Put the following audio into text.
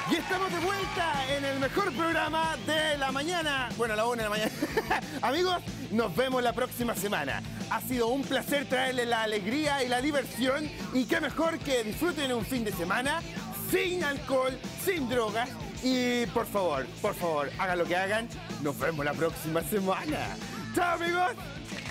Y estamos de vuelta en el mejor programa de la mañana. Bueno, a la 1 de la mañana. Amigos, nos vemos la próxima semana. Ha sido un placer traerles la alegría y la diversión. Y qué mejor que disfruten un fin de semana sin alcohol, sin drogas. Y por favor, hagan lo que hagan. Nos vemos la próxima semana. ¡Chao, amigos!